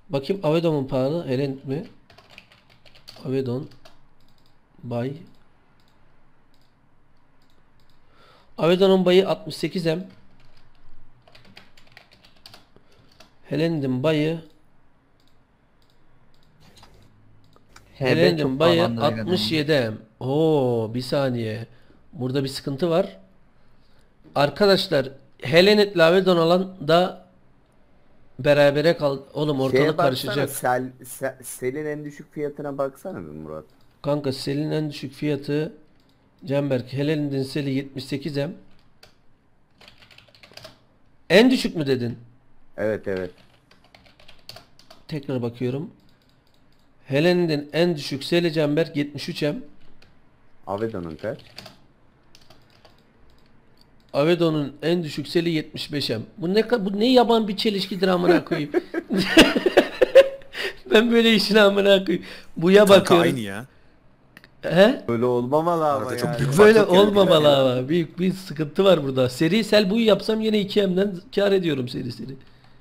Bakayım Avedon mu pahalı? Helen mi? Avedon. Bay. Avedon'un bayı 68M. Helen'in bayı HB Helen'in çok bayı pahalandı Avedon'un. 67M. Oo, bir saniye. Burada bir sıkıntı var. Arkadaşlar Helenet ile Avedon alan da berabere kal. Oğlum Şeye ortalık baksana, karışacak. Sel'in en düşük fiyatına baksana bir Murat. Kanka Sel'in en düşük fiyatı Canberk. Helenet'in Sel'i 78M. En düşük mü dedin? Evet evet. Tekrar bakıyorum. Helenet'in en düşük Sel'i Canberk 73M. Avedon'un kaç? Avedon'un en düşük Sel'i 75M. Bu ne yaban bir çelişkidir amına koyayım. Ben böyle işin amına koyayım. Buya Kanka bakıyorum. aynı ya. He? Böyle olmamalı ama Arada çok yani. büyük fark Böyle yok yani. olmamalı ama. Büyük bir sıkıntı var burada. Serisel buyu yapsam yine 2M'den kar ediyorum seriseli.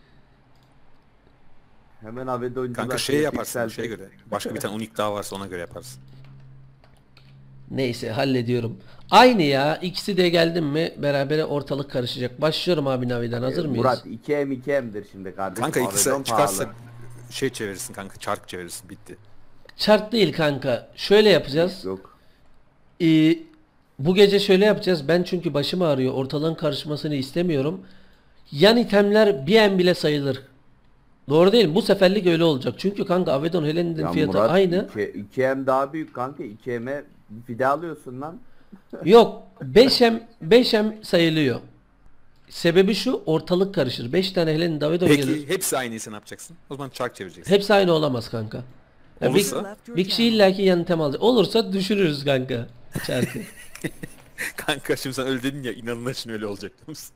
Hemen Avedon'cular Kanka şey yaparsın yükseltti. şeye göre. Başka bir tane unik daha varsa ona göre yaparsın. Neyse hallediyorum. Aynı ya. İkisi de geldim mi berabere ortalık karışacak. Başlıyorum abi Navi'den. Hazır mıyız? Murat 2M şimdi kardeşim. Kanka ikisi Avedon çıkarsa pahalı. şey çevirirsin kanka, çark çevirirsin, bitti. Çark değil kanka. Şöyle yapacağız. Yok. Ee, bu gece şöyle yapacağız. Ben çünkü başım ağrıyor. Ortalığın karışmasını istemiyorum. Yan itemler bir en bile sayılır. Doğru değil mi? Bu seferlik öyle olacak. Çünkü kanka Avedon Helen'in Ya fiyatı Murat aynı. 2M daha büyük kanka. 2M'e fide alıyorsun lan. Yok. 5M sayılıyor. Sebebi şu, ortalık karışır. 5 tane Helen'in Avedon Peki gelir. hepsi aynıysa ne yapacaksın? O zaman çark çevireceksin. Hepsi aynı olamaz kanka. Ya Olursa? bir kişi illaki yan item alacak. Olursa düşürürüz kanka. Çarkı. Kanka şimdi sen öyle dedin ya, inanılır için öyle olacak biliyor musun?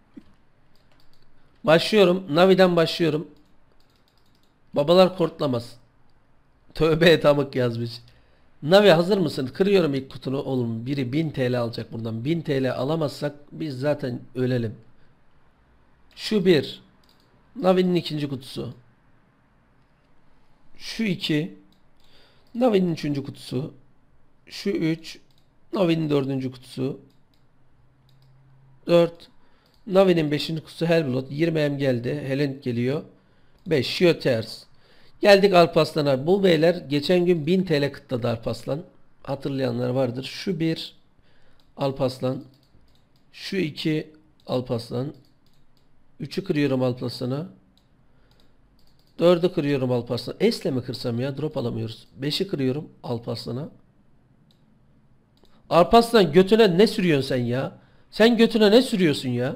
Başlıyorum. Navi'den başlıyorum. Babalar kortlamaz. Tövbe etamık yazmış. Navi hazır mısın? Kırıyorum ilk kutunu oğlum. Biri 1000 TL alacak buradan. 1000 TL alamazsak biz zaten ölelim. Şu bir. Navi'nin ikinci kutusu. Şu iki. Navi'nin üçüncü kutusu. Şu üç. Navi'nin dördüncü kutusu. 4. Navi'nin beşinci kutusu Hellblood. 20M geldi. Helen geliyor. 5. Shioters. Geldik Alparslan'a. Bu beyler geçen gün 1000 TL kıtladı Alparslan. Hatırlayanlar vardır. Şu bir Alparslan. Şu iki Alparslan. 3'ü kırıyorum Alparslan'a. 4'ü kırıyorum Alparslan'a. S'le mi kırsam ya? Drop alamıyoruz. 5'i kırıyorum Alparslan'a. Alparslan götüne ne sürüyorsun sen ya? Sen götüne ne sürüyorsun ya?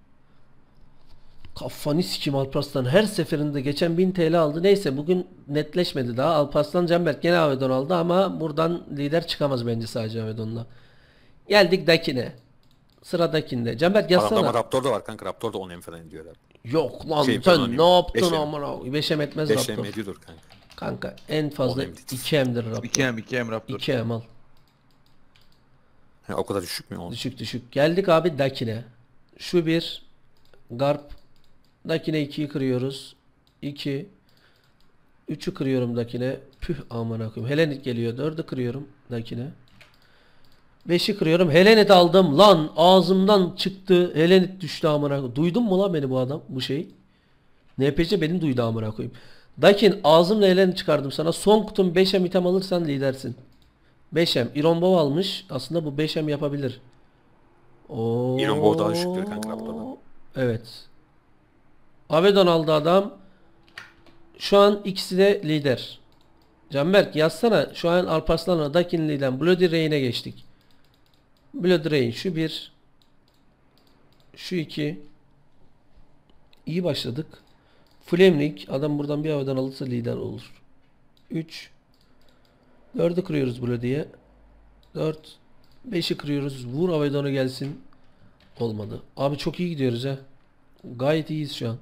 Kafanı sikim Alparslan. Her seferinde geçen 1000 TL aldı. Neyse bugün netleşmedi daha. Alparslan Canberk gene Avedon aldı ama buradan lider çıkamaz bence sadece Avedon'la. Geldik Dakin'e. Sıradakinde. Canberk Adamda ama yazsana. Raptor da var kanka. Raptor da 10M falan ediyor herhalde. Yok lan Şey, sen pardon, ne yaptın 5M. amına? 5'em etmez 5M Raptor. ediyordur kanka. Kanka en fazla 10M dedi. 2M'dir Raptor. 2M Raptor. 2M al. Ha, o kadar düşük mü o? Düşük düşük. Geldik abi Dakin'e. Şu bir. Garp. Dakine 2'yi kırıyoruz. 2. 3'ü kırıyorum Dakine. Püh aman koyayım. Helenet geliyor. 4'ü kırıyorum Dakine. 5'i kırıyorum. Helenet aldım. Lan ağzımdan çıktı. Helenet düştü amına koyayım. Duydun mu lan beni bu adam? Bu şey. NPC beni duydu amına koyayım. Dakin ağzımla Helenet çıkardım sana. Son kutum 5M item alırsan lidersin. 5M. Iron Bow almış. Aslında bu 5M yapabilir. Oo. Iron Bow daha düşüktür kanka Raptor'dan. Evet. Avedon aldı adam. Şu an ikisi de lider. Canberk yazsana. Şu an Alparslan'la Dakinli'den Bloody Rain'e geçtik. Bloody Rain şu bir. Şu iki. İyi başladık. Flaming. Adam buradan bir Avedon alırsa lider olur. 3. 4'ü kırıyoruz Bloody'ye. 4. 5'i kırıyoruz. Vur Avedon'a gelsin. Olmadı. Abi çok iyi gidiyoruz ha. Gayet iyiyiz şu an.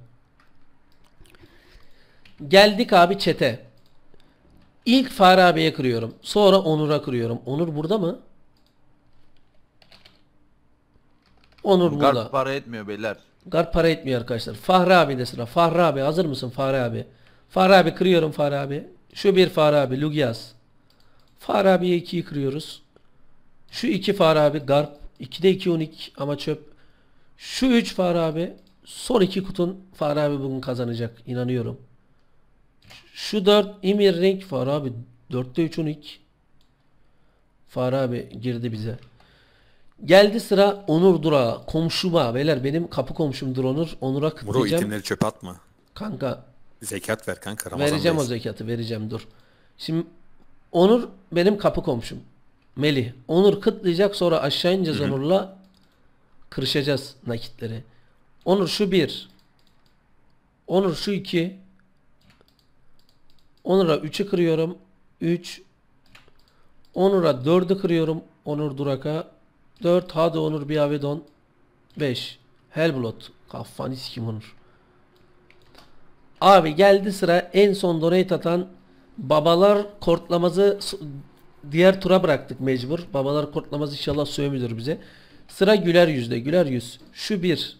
Geldik abi çete. İlk Fahri abiye kırıyorum. Sonra Onur'a kırıyorum. Onur burada mı? Onur burada. Guard para etmiyor beyler. Guard para etmiyor arkadaşlar. Fahri abi de sıra. Fahri abi hazır mısın Fahri abi? Farabi kırıyorum Farabi. Şu bir Farabi Lugias. Farabi'ye 2'yi kırıyoruz. Şu 2 Farabi Garp. 2'de 2 unik ama çöp. Şu 3 Farabi. Son 2 kutun Farabi bugün kazanacak. İnanıyorum. Şu 4 Imir Ring Farabi. 4'te 3 unik. Farabi girdi bize. Geldi sıra Onur Durağı. Komşuma. Beyler benim kapı komşumdur Onur. Onur'a Muro kıtlayacağım. itemleri çöpe atma. Kanka Zekat ver kanka. Ramazan'dayız. vereceğim o zekatı vereceğim dur. Şimdi Onur benim kapı komşum. Melih. Onur kıtlayacak sonra aşağı ineceğiz Onur'la. Kırışacağız nakitleri. Onur şu 1. Onur şu 2. Onur'a 3'ü kırıyorum. 3. Onur'a 4'ü kırıyorum. Onur Durak'a. 4. Hadi Onur bir Avedon. 5. Hellblot. Kafanı sikim Onur. Abi geldi sıra en son donate atan babalar kortlamazı diğer tura bıraktık mecbur. Babalar kortlamaz inşallah sövmüdür bize. Sıra Güler Yüz'de. Güler Yüz. Şu 1.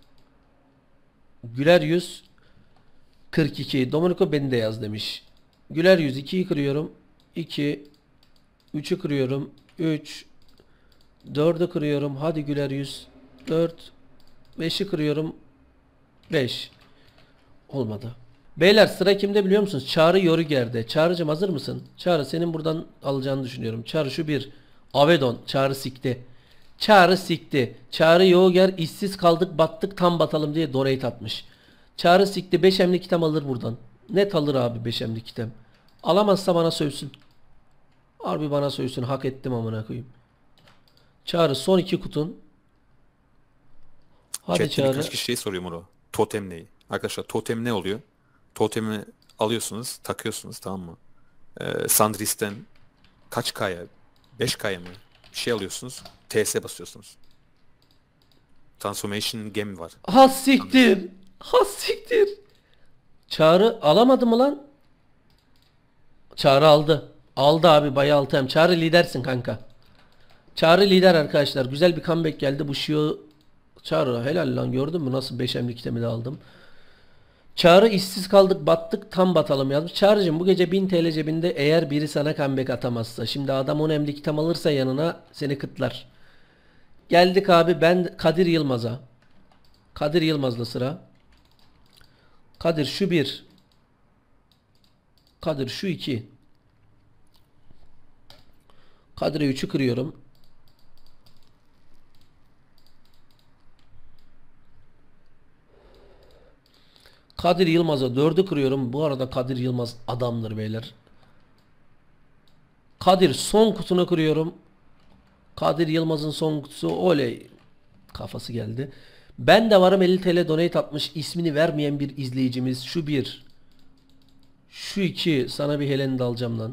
Güler Yüz 42. Domenico beni de yaz demiş. Güler Yüz 2'yi kırıyorum. 2. 3'ü kırıyorum. 3. 4'ü kırıyorum. Hadi Güler Yüz. 4. 5'i kırıyorum. 5. Olmadı. Beyler sıra kimde biliyor musunuz? Çağrı Yörüger'de. Çağrıcım hazır mısın? Çağrı senin buradan alacağını düşünüyorum. Çağrı şu 1. Avedon. Çağrı sikti. Çağrı sikti. Çağrı Yörüger işsiz kaldık battık tam batalım diye donate atmış. Çağrı sikti. 5 emlik item alır buradan. Net alır abi 5 emlik item. Alamazsa bana sövsün. Harbi bana sövsün. Hak ettim amına koyayım. Çağrı son 2 kutun. Hadi Chat'te Çağrı. birkaç kişi şey soruyor Muro. Totem neyi? Arkadaşlar totem ne oluyor? Totemi alıyorsunuz, takıyorsunuz tamam mı? Sandris'ten kaç K'ya? 5 K'ya mı? Bir şey alıyorsunuz. TS basıyorsunuz. Transformation Gem var. Ha siktir. Ha siktir. Çağrı alamadı mı lan? Çağrı aldı. Aldı abi bayağı altı hem. Çağrı lidersin kanka. Çağrı lider arkadaşlar. Güzel bir comeback geldi. Bu Shio Çağrı helal lan gördün mü nasıl 5 emlik kitemi de aldım. Çağrı işsiz kaldık battık tam batalım yazmış. Çağrıcığım bu gece 1000 TL cebinde eğer biri sana comeback atamazsa. Şimdi adam 10 emlik item alırsa yanına seni kıtlar. Geldik abi ben Kadir Yılmaz'a. Kadir Yılmaz'la sıra. Kadir şu 1. Kadir şu 2. Kadir'e 3'ü kırıyorum. Kadir Yılmaz'a 4'ü kırıyorum. Bu arada Kadir Yılmaz adamdır beyler. Kadir son kutunu kırıyorum. Kadir Yılmaz'ın son kutusu oley. Kafası geldi. Ben de varım 50 TL donate atmış. İsmini vermeyen bir izleyicimiz. Şu 1. Şu 2. Sana bir Helen'i de alacağım lan.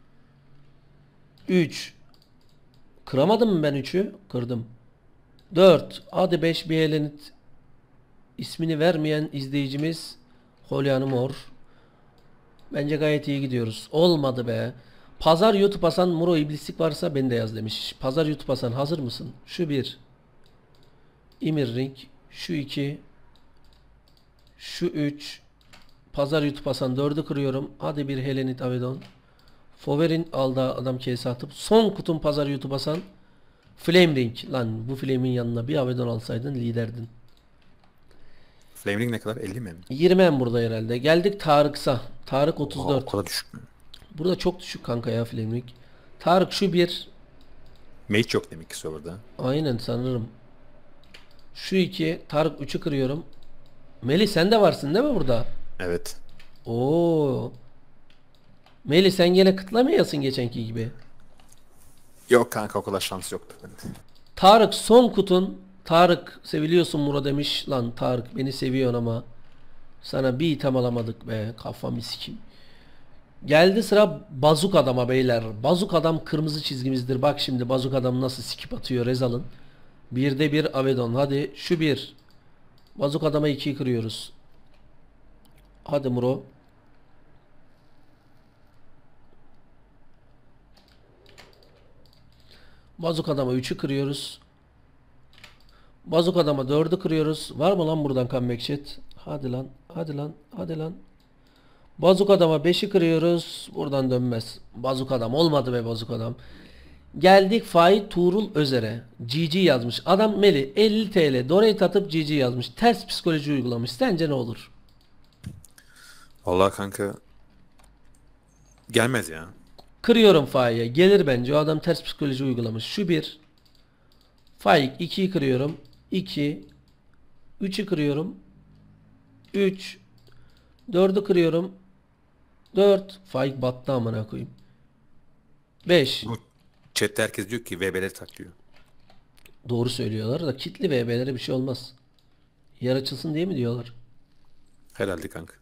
3. Kıramadım mı ben 3'ü? Kırdım. 4. Hadi 5 bir Helenit. İsmini vermeyen izleyicimiz Holyanı Mor. Bence gayet iyi gidiyoruz. Olmadı be. Pazar YouTube Hasan Muro iblislik varsa beni de yaz demiş. Pazar YouTube Hasan hazır mısın? Şu 1. Imir Ring. Şu 2. Şu 3. Pazar YouTube Hasan 4'ü kırıyorum. Hadi bir Helenit Avedon. Fover'in aldığı adam kese atıp son kutum Pazar YouTube Hasan. Flame Ring. Lan bu Flame'in yanına bir Avedon alsaydın liderdin. Flame Ring ne kadar? 50 mi? 20 en burada herhalde. Geldik Tarık'sa. Tarık 34. O kadar düşük mü? Burada çok düşük kanka ya Flame Ring. Tarık şu 1. Mage yok demek ki serverda. Aynen sanırım. Şu 2. Tarık 3'ü kırıyorum. Melih sen de varsın değil mi burada? Evet. Oo. Melih sen gene kıtlamayasın geçenki gibi. Yok kanka o kadar şans yoktu bende. Tarık son kutun. Tarık seviliyorsun Muro demiş. Lan Tarık beni seviyorsun ama sana bir item alamadık be. Kafamı sikim. Geldi sıra Bazuk Adam'a beyler. Bazuk Adam kırmızı çizgimizdir. Bak şimdi Bazuk Adam nasıl skip atıyor Rezal'ın. 1'de 1 Avedon. Hadi şu 1. Bazuk Adam'a 2'yi kırıyoruz. Hadi Muro. Bazuk Adam'a 3'ü kırıyoruz. Bazuk Adam'a 4'ü kırıyoruz. Var mı lan buradan comeback chat? Hadi lan. Hadi lan. Hadi lan. Bazuk adama 5'i kırıyoruz. Buradan dönmez. Bazuk adam olmadı be bazuk adam. Geldik Faik Tuğrul Özer'e. GG yazmış. Adam Meli 50 TL donate atıp GG yazmış. Ters psikoloji uygulamış. Sence ne olur? Vallahi kanka gelmez ya. Kırıyorum Faik'e. Gelir bence. O adam ters psikoloji uygulamış. Şu bir. Faik 2'yi kırıyorum. 2. 3'ü kırıyorum. 3. 4'ü kırıyorum. 4. Faik battı amına koyayım. 5. Bu chatte herkes diyor ki VB'leri tak diyor. Doğru söylüyorlar da kitli VB'lere bir şey olmaz. Yer açılsın diye mi diyorlar? Herhalde kanka.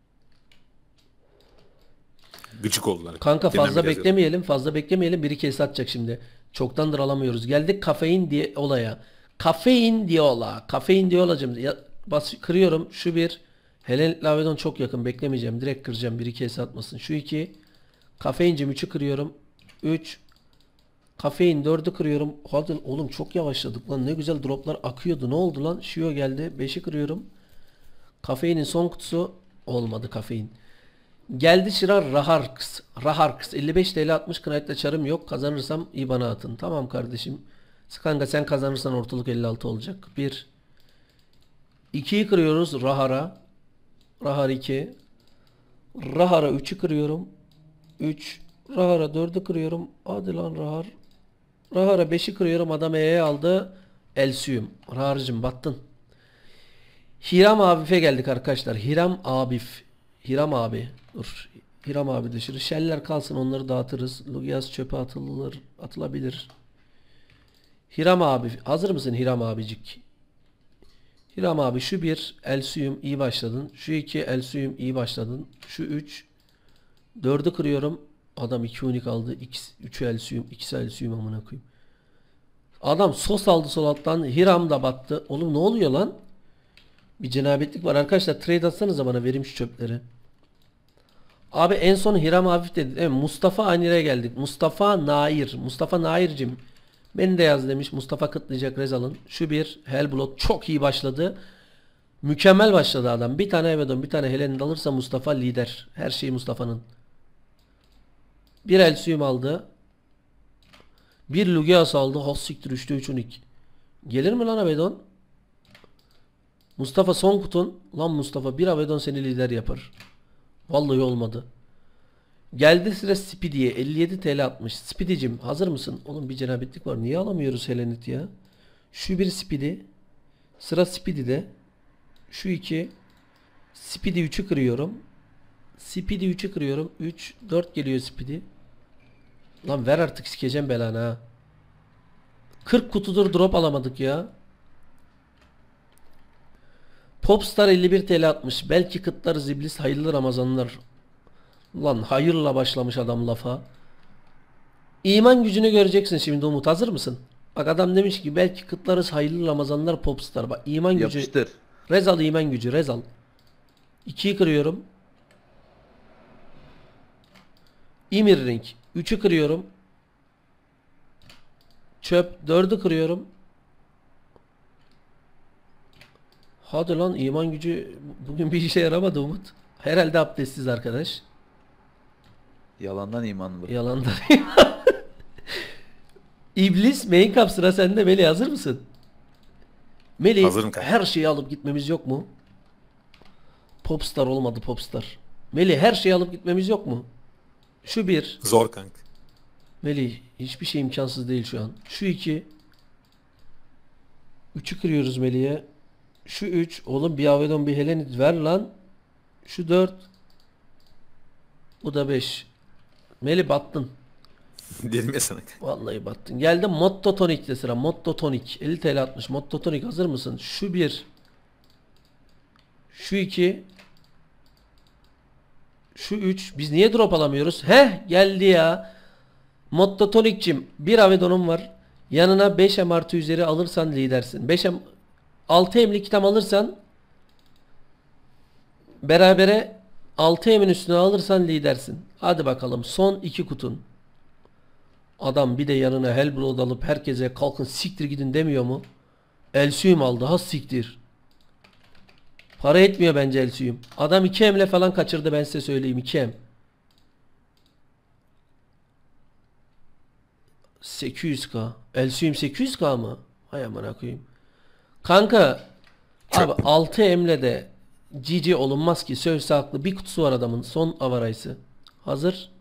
Gıcık oldular. Kanka Deminden fazla beri yazıyorlar. beklemeyelim. Fazla beklemeyelim. Biri kez atacak şimdi. Çoktandır alamıyoruz. Geldik kafein diye olaya. Kafein diye ola. Kafein diye olacağım. Ya, kırıyorum. Şu bir. Helen Lavedon çok yakın. Beklemeyeceğim. Direkt kıracağım. Biri kez atmasın. Şu iki. Kafeincim 3'ü kırıyorum. 3. Kafein 4'ü kırıyorum. Hadi oğlum çok yavaşladık lan. Ne güzel droplar akıyordu. Ne oldu lan? Shio geldi. 5'i kırıyorum. Kafeinin son kutusu olmadı kafein. Geldi sıra Raharks. Raharks 55 TL 60 knight'la çarım yok. Kazanırsam IBAN'a atın. Tamam kardeşim. Kanka sen kazanırsan ortalık 56 olacak. 1. 2'yi kırıyoruz Rahar'a. Rahar 2. Rahar'a 3'ü kırıyorum. 3. Rahar'a 4'ü kırıyorum. Hadi lan Rahar. Rahar'a 5'i kırıyorum. Adam E'ye aldı. Elsium. Rahar'cım battın. Hiram Abif'e geldik arkadaşlar. Hiram Abif. Hiram abi. Dur. Hiram abi dışarı. Sheller kalsın onları dağıtırız. Lugias çöpe atılır. Atılabilir. Hiram abi. Hazır mısın Hiram abicik? Hiram abi şu bir. Elsium iyi başladın. Şu iki. Elsium iyi başladın. Şu 3. 4'ü kırıyorum. Adam 2 unik aldı. 3'ü Elsium. 2'si Elsium amına koyayım. Adam sos aldı sol alttan. Hiram da battı. Oğlum ne oluyor lan? Bir cenabetlik var arkadaşlar. Trade atsanıza bana vereyim şu çöpleri. Abi en son Hiram Hafif dedi. Evet, Mustafa Anir'e geldik. Mustafa Nair. Mustafa Nair'cim. Beni de yaz demiş. Mustafa kıtlayacak Rezal'ın. Şu bir. Hellblood çok iyi başladı. Mükemmel başladı adam. Bir tane Evedon bir tane Helen'i alırsa Mustafa lider. Her şey Mustafa'nın. Bir Elsium aldı. Bir Lugias aldı. Hossiktir 3'te 3 unik. Gelir mi lan Avedon? Mustafa son kutun. Lan Mustafa bir Avedon seni lider yapar. Vallahi olmadı. Geldi sıra Speedy'ye 57 TL atmış. Speedy'cim hazır mısın? Oğlum bir cenabetlik var. Niye alamıyoruz Helenit ya? Şu bir Speedy. Sıra Speedy'de. Şu iki. Speedy 3'ü kırıyorum. Speedy 3'ü kırıyorum. 3, 4 geliyor Speedy. Lan ver artık sikeceğim belanı ha. 40 kutudur drop alamadık ya. Popstar 51 TL atmış. Belki kıtlarız iblis hayırlı Ramazanlar. Lan hayırla başlamış adam lafa. İman gücünü göreceksin şimdi Umut. Hazır mısın? Bak adam demiş ki belki kıtlarız hayırlı Ramazanlar Popstar. Bak iman gücü. Yapıştır. Rezal iman gücü. Rezal. 2'yi kırıyorum. Ymir Ring. 3'ü kırıyorum. Çöp. 4'ü kırıyorum. Hadi lan iman gücü bugün bir işe yaramadı Umut. Herhalde abdestsiz arkadaş. Yalandan iman bu. Yalandan. İblis main cup sıra sende Melih hazır mısın? Melih Hazırım kanka. her şeyi alıp gitmemiz yok mu? Popstar olmadı Popstar. Melih her şeyi alıp gitmemiz yok mu? Şu bir. Zor kanka. Melih hiçbir şey imkansız değil şu an. Şu iki. 3'ü kırıyoruz Melih'e. Şu 3. Oğlum bir Avedon bir Helenit ver lan. Şu 4. Bu da 5. Melih battın. Dedim ya sana. Vallahi battın. Geldi Motto Tonic'te sıra. Motto Tonic. 50 TL atmış. Motto Tonic hazır mısın? Şu 1. Şu 2. Şu 3. Biz niye drop alamıyoruz? Heh geldi ya. Motto Tonic'cim. Bir Avedon'um var. Yanına 5 M artı üzeri alırsan lidersin. 5 M 6 M'lik kitam alırsan berabere 6 M'in üstüne alırsan lidersin. Hadi bakalım son 2 kutun. Adam bir de yanına Hellblood alıp herkese kalkın siktir gidin demiyor mu? Elsium aldı ha siktir. Para etmiyor bence Elsium. Adam 2M'le falan kaçırdı, ben size söyleyeyim, 2M. 800k. Elsium 800k mı? Hay amına koyayım. Kanka abi 6M'le de GG olunmaz ki. Sövse haklı. Bir kutusu var adamın. Son avaraysı. Hazır.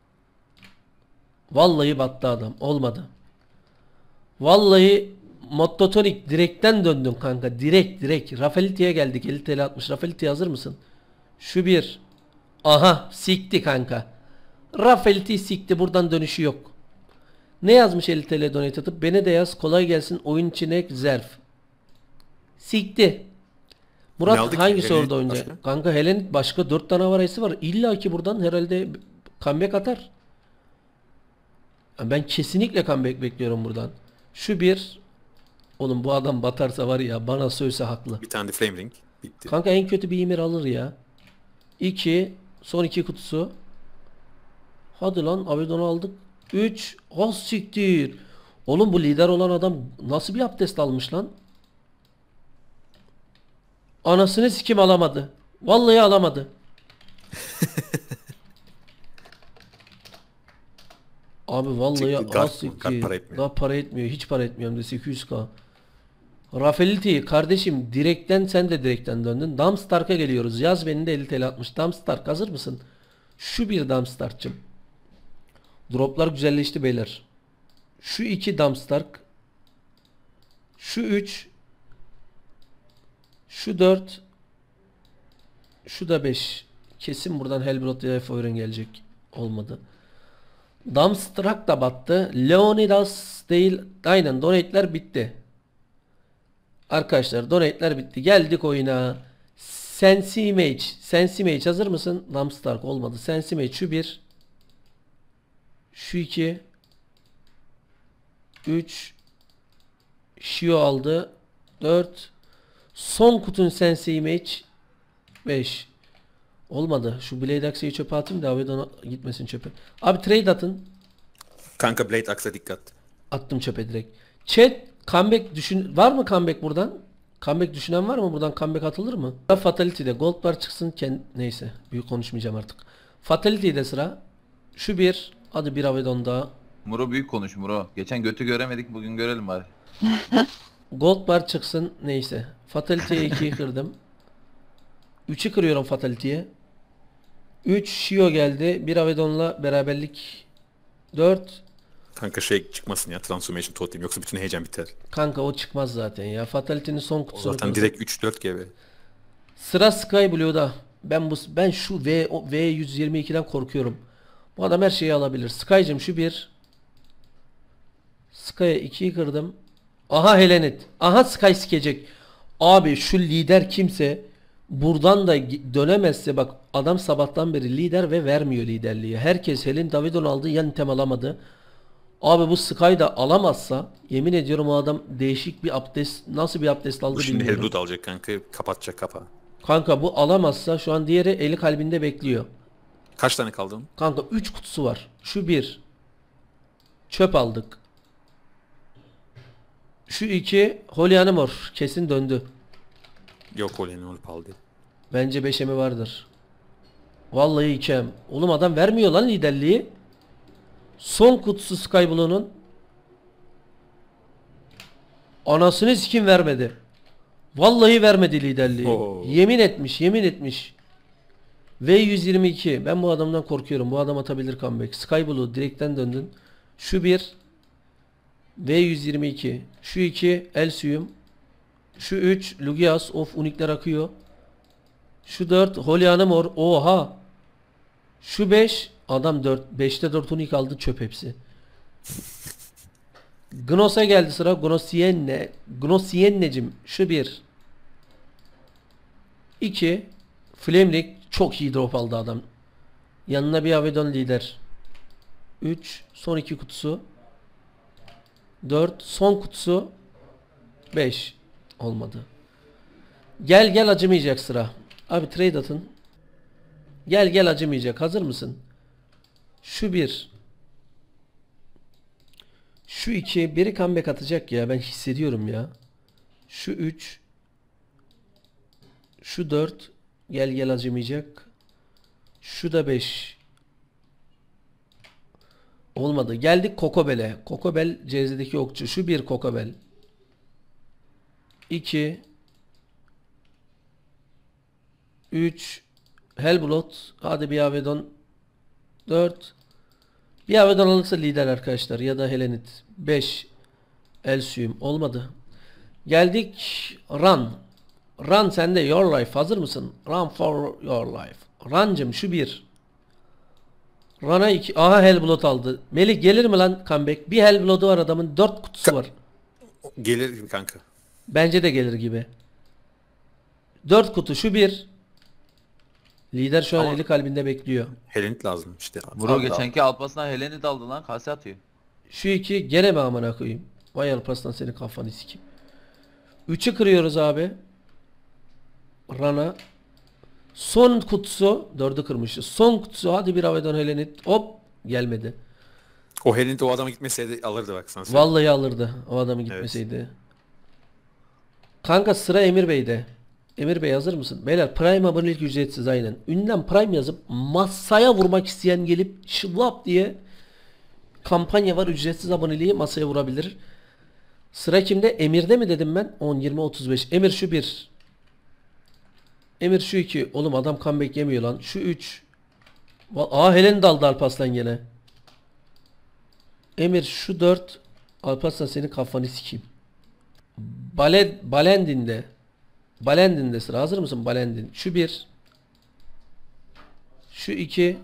Vallahi battı adam. Olmadı. Vallahi Mototonik direkten döndüm kanka. Direkt. Rafaeliti'ye geldik. 50 TL atmış. Rafaeliti hazır mısın? Şu bir. Aha sikti kanka. Rafaeliti sikti. Buradan dönüşü yok. Ne yazmış 50 TL donate atıp? Beni de yaz. Kolay gelsin. Oyun içine zerf. Sikti. Murat Ne aldı ki? hangisi Helenit orada oyuncu? başka? Kanka Helenit başka 4 tane varayısı var. İlla ki buradan herhalde comeback atar. Ben kesinlikle comeback bekliyorum buradan. Şu bir. Oğlum bu adam batarsa var ya, bana sövse haklı. Bir tane de Flame Ring. Bitti. Kanka en kötü bir emir alır ya. 2. Son 2 kutusu. Hadi lan Avedon'u aldık. 3. Az siktir. Oğlum bu lider olan adam nasıl bir abdest almış lan? Anasını sikim alamadı. Vallahi alamadı. Abi vallahi Çıktı, az kart siktir. para etmiyor. Daha para etmiyor. Hiç para etmiyor hem de 800k. Rafaeliti kardeşim, direkten sen de direkten döndün. Dumpstark'a geliyoruz. Yaz beni de 50 TL atmış. Dumpstark hazır mısın? Şu bir Dumpstark'cım. Droplar güzelleşti beyler. Şu 2 Dumpstark. Şu 3. Şu 4. Şu da 5. Kesin buradan Hellbrot ya Foyren gelecek. Olmadı. Dumpstark da battı. Leonidas değil. Aynen donate'ler bitti. Arkadaşlar donate'ler bitti. Geldik oyuna. Sensi Mage. Sensi Mage hazır mısın? Dumpstark olmadı. Sensi Mage şu 1. Şu 2. 3. Shio aldı. 4. Son kutun Sensi Mage 5. Olmadı. Şu Blade Axe'yi çöpe atayım da Avedon'a gitmesin çöpe. Abi trade atın. Kanka Blade Axe'a dikkat. Attım çöpe direkt. Chat comeback düşün var mı, comeback buradan? Comeback düşünen var mı? Buradan comeback atılır mı? Fatality'de gold bar çıksın. Neyse. Büyük konuşmayacağım artık. Fatality'de sıra. Şu bir. Hadi bir Avedon daha. Muro büyük konuş Muro. Geçen götü göremedik, bugün görelim bari. Gold bar çıksın. Neyse. Fatality'ye 2'yi kırdım. 3'ü kırıyorum Fatality'ye. 3 Shio geldi. Bir Avedon'la beraberlik. 4. Kanka şey çıkmasın ya, Transformation Totem, yoksa bütün heyecan biter. Kanka o çıkmaz zaten ya. Fatality'nin son O kutusunu zaten kırdım. direkt 3-4 GB. Sıra Sky Blue'da. Ben şu V122'den korkuyorum. Bu adam her şeyi alabilir. Sky'cım şu bir. Sky'a 2'yi kırdım. Aha Helenit. Aha Sky sikecek. Abi şu lider kimse buradan da dönemezse, bak adam sabahtan beri lider ve vermiyor liderliği. Herkes Helen Davidon aldı, yan item alamadı. Abi bu Sky da alamazsa yemin ediyorum o adam değişik bir abdest, nasıl bir abdest aldı Bu şimdi bilmiyorum. Hellblood alacak kanka, kapatacak kapağı. Kanka bu alamazsa şu an diğeri eli kalbinde bekliyor. Kaç tane kaldın? Kanka 3 kutusu var. Şu bir. Çöp aldık. Şu 2 Holy Animor kesin döndü. Yok Olenin olup aldı. Bence 5'emi vardır. Vallahi 2'm. Oğlum adam vermiyor lan liderliği. Son kutusu Sky Blue'nun. Anasını sikim vermedi. Vallahi vermedi liderliği. Oo. Yemin etmiş. V122. Ben bu adamdan korkuyorum. Bu adam atabilir comeback. Sky Blue direkten döndün. Şu bir. V122. Şu 2 Elsium. Şu 3 Lugias. Of unikler akıyor. Şu 4 Holy Animor. Oha. Şu 5 adam 4 5'te 4 unik aldı, çöp hepsi. Gnos'a geldi sıra. Gnosiennecim. Şu 1. 2 Flame Ring. Çok iyi drop aldı adam. Yanına bir Avedon lider. 3 son 2 kutusu. 4 son kutusu. 5 olmadı. Gel acımayacak sıra. Abi trade atın. Gel acımayacak. Hazır mısın? Şu 1. Şu 2 biri comeback atacak ya, ben hissediyorum ya. Şu 3. Şu Şu 4. Gel gel acımayacak. Şu da 5. Olmadı. Geldik Kokobel'e. Kokobel CZ'deki okçu. Şu 1 Kokobel. 2 3 Hellblood. Hadi bir Avedon. 4 bir Avedon alırsa lider arkadaşlar. Ya da Helenit. 5 Elsium. Olmadı. Geldik Run. Run sende. Your Life. Hazır mısın? Run for your life. Run'cım şu 1. Run'a 2. Aha Hellblood aldı. Melih gelir mi lan comeback? Bir Hellblood'u var adamın. 4 kutusu var. Gelir gibi kanka. Bence de gelir gibi. 4 kutu şu 1. Lider şu an Ama- eli kalbinde bekliyor. Helenit lazım işte. Muro geçenki Alpaslan Helen'i daldı lan. Kase atıyor. Şu 2 gene mi amına koyayım? Vay Alparslan senin kafanı sikeyim. 3'ü kırıyoruz abi. Rana. Son kutusu 4'ü kırmışız. Son kutusu hadi bir Avedon Helenit. Hop gelmedi. O Helenit o adama gitmeseydi alırdı bak sana söyleyeyim. Vallahi alırdı o adamı gitmeseydi. Kanka sıra Emir Bey'de. Emir Bey hazır mısın? Beyler Prime abonelik ücretsiz aynen. Ünlem Prime yazıp masaya vurmak isteyen gelip şıblap diye kampanya var, ücretsiz aboneliği masaya vurabilir. Sıra kimde? Emir'de mi dedim ben? 10, 20, 35. Emir şu 1. Emir şu 2. Oğlum adam comeback yemiyor lan. Şu 3. Aa Helen daldı Alparslan gene. Emir şu 4. Alparslan senin kafanı sikeyim. Balendin'de. Balendin'de sıra. Hazır mısın Balendin? Şu 1. Şu 2.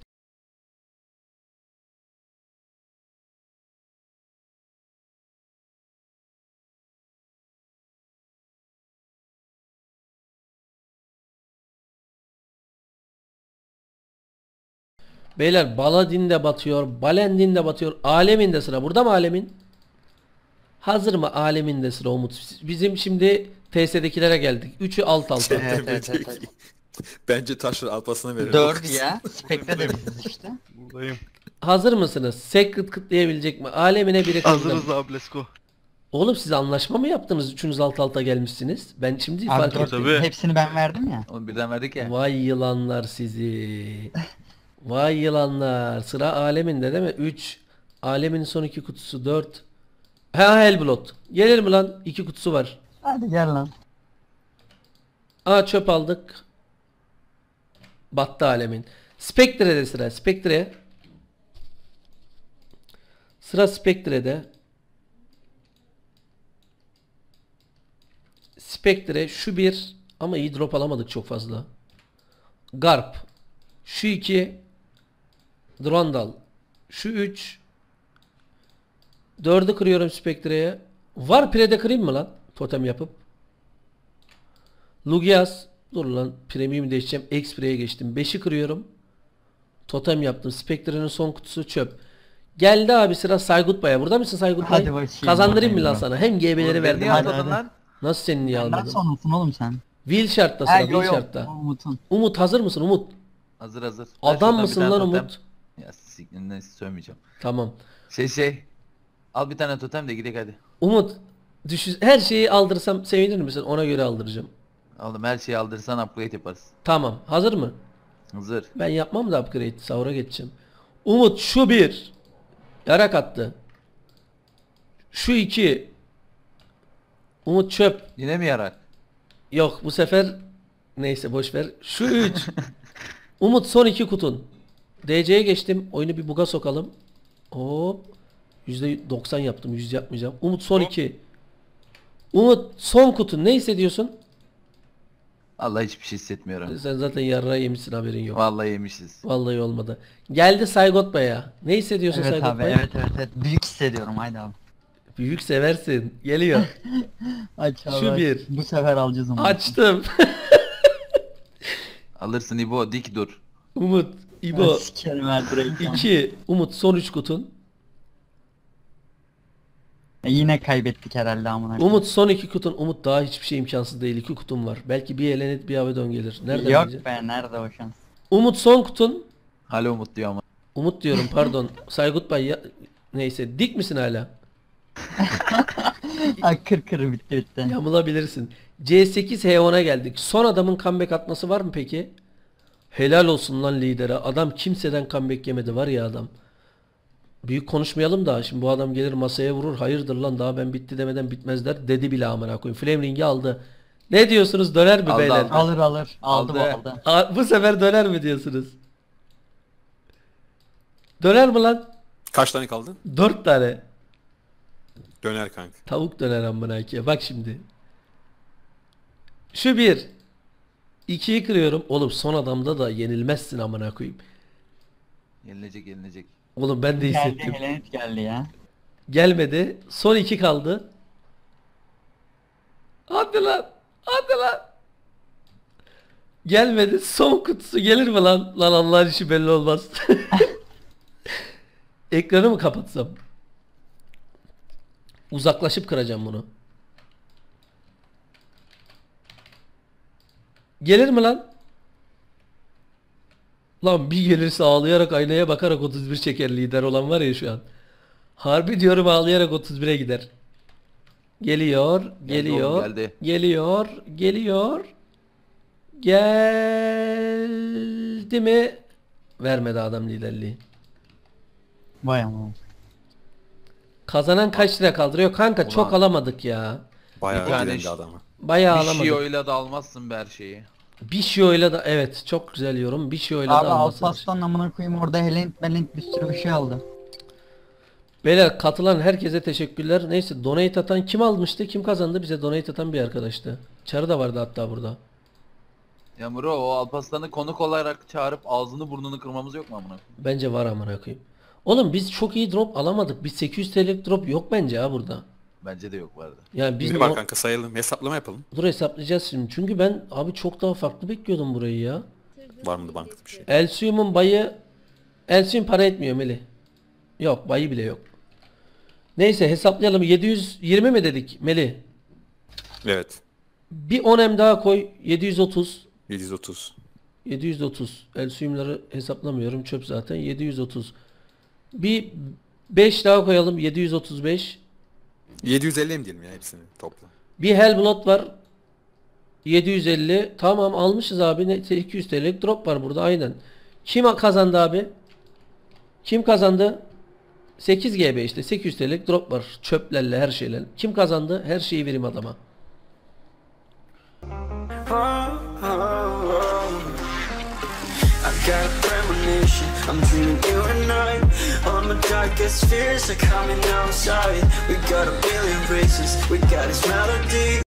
Beyler Baladin de batıyor. Balendin de batıyor. Alemin de sıra. Burada mı Alemin? Hazır mı Alemin de sıra Umut? Bizim şimdi TS'dekilere geldik. 3'ü alt alta. Evet. Bence taşları Alparslan'a verelim. 4 ya. Spectre de biziz işte. Buradayım. Hazır mısınız? Secret kıtlayabilecek mi? Alemine biri kırdım. Hazırız abi, let's go. Oğlum siz anlaşma mı yaptınız? Üçünüz alt alta gelmişsiniz. Ben şimdi Abi fark 4 ettim. Tabii. hepsini ben verdim ya. Oğlum birden verdik ya. Vay yılanlar sizi. Vay yılanlar. Sıra Aleminde değil mi? 3. Alemin son 2 kutusu 4. Ha Hellblood. Gelir mi lan? 2 kutusu var. Hadi gel lan. Aa çöp aldık. Battı Alemin. Spectre'de sıra. Spectre. Sıra Spectre'de. Spectre şu 1 ama iyi drop alamadık çok fazla. Garp. Şu 2. Drondal. Şu 3. 4'ü kırıyorum Spectre'ye. Var Pire'de kırayım mı lan? Totem yapıp. Lugias. Dur lan premium değişeceğim. X-Pire'ye geçtim. 5'i kırıyorum. Totem yaptım. Spectre'nin son kutusu çöp. Geldi abi sıra Saygut Bay'a. Burada mısın Saygut Bay? Hadi bakayım. Kazandırayım mı lan Bakayım. sana? Hem GB'leri Oğlum, beni verdim. niye Hadi, atladın hadi. lan? Nasıl seni niye Ben almadın? sonunsun oğlum sen. Will şartta Ha, sıra. yo, Will yo. şartta. Umut'un. Umut hazır mısın Umut? Hazır hazır. Ver Adam şuradan bir mısın tane lan totem. Umut? Ya siklinden söylemeyeceğim. Tamam. Al bir tane totem de gidelim hadi. Umut her şeyi aldırsam sevinir misin? Ona göre aldıracağım. Oğlum her şeyi aldırsan upgrade yaparız. Tamam. Hazır mı? Hazır. Ben yapmam da upgrade. Sahura geçeceğim. Umut şu 1. Yarak attı. Şu 2. Umut çöp. Yine mi yarar? Yok bu sefer neyse boş ver. Şu 3. Umut son 2 kutun. DC'ye geçtim. Oyunu bir buga sokalım. Hop. %90 yaptım. 100 yapmayacağım. Umut son 2. Umut son kutun. Ne hissediyorsun? Allah hiçbir şey hissetmiyorum. Sen zaten yarrağı yemişsin haberin yok. Vallahi yemişiz. Vallahi olmadı. Geldi Saygot Bey'a. Ne hissediyorsun Evet Saygot abi Bey? evet. Büyük hissediyorum haydi abi. Büyük seversin. Geliyor. Aç abi. Şu aç. bir. Bu sefer alacağız onu. Açtım. Alırsın İbo, dik dur. Umut. İbo. Sikerim her direkt. 2. Umut son 3 kutun. Yine kaybettik herhalde amına. koyayım. Umut son 2 kutun. Umut daha hiçbir şey imkansız değil. 2 kutum var. Belki bir Elenit bir Avedon gelir. Nereden Yok bileceksin? be nerede o şans. Umut son kutun. Hala Umut diyor ama. Umut diyorum pardon. Saygut Bey ya... Neyse dik misin hala? Ha, kır bitti. Yamulabilirsin. C8 H10'a geldik. Son adamın comeback atması var mı peki? Helal olsun lan lidere. Adam kimseden comeback yemedi var ya adam. Büyük konuşmayalım da şimdi bu adam gelir masaya vurur. Hayırdır lan daha ben bitti demeden bitmezler. Dedi bile amına koyayım. Flamering'i aldı. Ne diyorsunuz, döner mi Aldı, beyler? aldı. Alır. Aldı bu Aldı. aldı. Bu sefer döner mi diyorsunuz? Döner mi lan? Kaç tane kaldı? 4 tane. Döner kanka. Tavuk döner amına koyayım. Bak şimdi. Şu bir. 2'yi kırıyorum. Oğlum son adamda da yenilmezsin amına koyayım. Yenilecek. Oğlum ben de Geldi hissettim. Helenit geldi ya. Gelmedi. Son 2 kaldı. Hadi lan. Hadi lan. Gelmedi. Son kutusu gelir mi lan? Lan Allah'ın işi belli olmaz. Ekranı mı kapatsam? Uzaklaşıp kıracağım bunu. Gelir mi lan? Lan bir gelirse ağlayarak aynaya bakarak 31 çeker lider olan var ya şu an. Harbi diyorum ağlayarak 31'e gider. Geliyor, geliyor, oğlum, geldi. geliyor, geliyor. Geldi mi? Vermedi adam liderliği. Vay aman. Kazanan kaç lira kaldırıyor? Kanka çok Ulan. alamadık ya. Bayağı Bir tane direndi iş- adamı. Bayağı Bir alamadık. şiyoyla da almazsın be her şeyi. Bir şioyla da evet çok güzel yorum. Bir şioyla Abi da almasın. Alpaslan amına koyayım orada Helenit bir sürü bir şey aldı. Beyler katılan herkese teşekkürler. Neyse donate atan kim almıştı? Kim kazandı? Bize donate atan bir arkadaştı. Çarı da vardı hatta burada. Ya Muro o Alparslan'ı konuk olarak çağırıp ağzını burnunu kırmamız yok mu amına? Bence var amına koyayım. Oğlum biz çok iyi drop alamadık. Biz 800 TL'lik drop yok bence ha burada. Bence de yok vardı. Yani biz Ne var kanka, sayalım, hesaplama yapalım. dur hesaplayacağız şimdi. Çünkü ben abi çok daha farklı bekliyordum burayı ya. Var mı bankada bir şey? Elsium'un bayı Elsium para etmiyor Melih. Yok bayı bile yok. Neyse hesaplayalım. 720 mi dedik Melih? Evet. Bir 10M daha koy. 730. 730. 730. Elsium'ları hesaplamıyorum. Çöp zaten. 730. Bir 5 daha koyalım. 735. 750 mi diyelim ya hepsini topla. Bir Hellblood var. 750. Tamam almışız abi. Ne 200 TL'lik drop var burada aynen. Kim kazandı abi? Kim kazandı? 8 GB işte 800 TL'lik drop var. Çöplerle her şeyle. Kim kazandı? Her şeyi vereyim adama. I've got a premonition, I'm dreaming you and I. All my darkest fears are coming outside. We got a billion races, we got this melody.